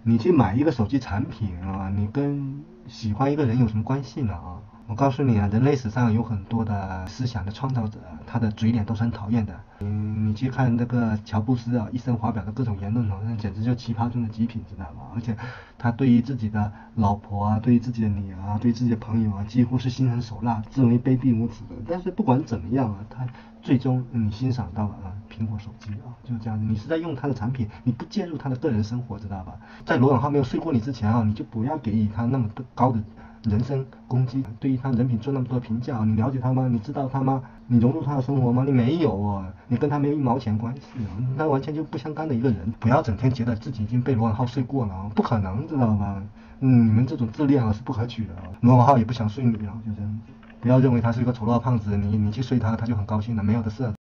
你去买一个手机产品啊，你跟喜欢一个人有什么关系呢啊？我告诉你啊，人类史上有很多的思想的创造者，他的嘴脸都是很讨厌的。你去看那个乔布斯啊，一生发表的各种言论哦，那简直就奇葩中的极品，知道吧？而且他对于自己的老婆啊，对于自己的女儿啊，对于自己的朋友啊，几乎是心狠手辣，自为卑鄙无耻的。但是不管怎么样啊，他最终你欣赏到了啊，苹果手机啊，就是这样子。你是在用他的产品，你不介入他的个人生活，知道吧？在罗永浩没有睡过你之前啊，你就不要给予他那么高的人身攻击，对于他人品做那么多评价，你了解他吗？你知道他吗？你融入他的生活吗？你没有哦，你跟他没有一毛钱关系哦，那完全就不相干的一个人。不要整天觉得自己已经被罗永浩睡过了，不可能，知道吧？你们这种自恋啊是不可取的啊。罗永浩也不想睡你啊，就这样子。不要认为他是一个丑陋胖子，你去睡他，他就很高兴了，没有的事。